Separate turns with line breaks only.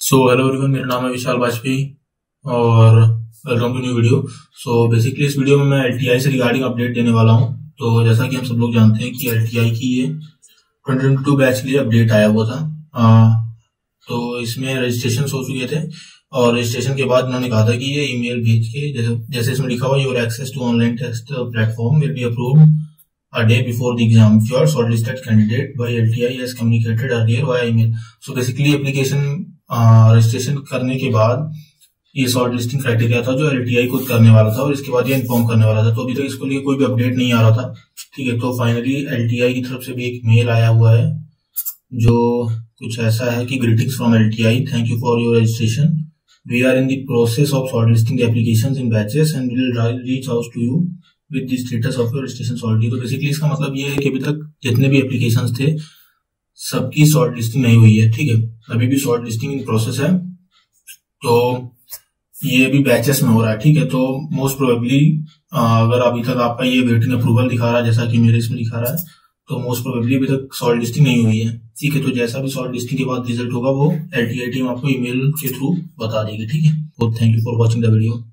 So hello everyone, मेरा नाम है विशाल वाजपेयी और welcome to new video. So basically इस वीडियो में मैं एलटीआई से रिगार्डिंग अपडेट देने वाला हूं। तो जैसा कि हम सब लोग जानते हैं कि एलटीआई की ये 2022 बैच के लिए अपडेट आया हुआ था। तो इसमें रजिस्ट्रेशन हो चुके थे और रजिस्ट्रेशन के बाद उन्होंने कहा था कि ये ईमेल भेज के जैसे इसमें लिखा हुआ your access to online test platform will be approved a day before the exam. If you are shortlisted candidate by LTI as communicated earlier via email. So basically application registration करने के बाद ये शॉर्ट लिस्टिंग क्राइटेरिया था जो LTI खुद करने वाला था और इसके बाद ये इन्फॉर्म करने वाला था। तो अभी तक इसको लिए कोई भी अपडेट नहीं आ रहा था। ठीक है, तो फाइनली एलटीआई की तरफ से भी एक मेल आया हुआ है जो कुछ ऐसा है कि greetings from LTI, thank you for your registration, we are in the process of short listing application in batches and will reach out to you with the status of your registration solve. तो basically इसका मतलब ये है कि अभी तक जितने भी एप्लीकेशंस थे सबकी शॉर्ट लिस्टिंग नहीं हुई है। ठीक है, अभी भी शॉर्ट लिस्टिंग इन प्रोसेस है, तो ये भी बैचेस में हो रहा है। ठीक है, तो मोस्ट प्रोबेबली अगर अभी तक आपका ये वेटिंग अप्रूवल दिखा रहा है जैसा कि मेरे इसमें दिखा रहा है, तो मोस्ट प्रोबेबली अभी तक शॉर्ट लिस्टिंग नहीं हुई है। ठीक है, तो जैसा भी शॉर्ट लिस्टिंग के बाद रिजल्ट होगा वो एलटीआई टीम आपको ईमेल के थ्रू बता देगी। ठीक है, तो thank you for watching the video.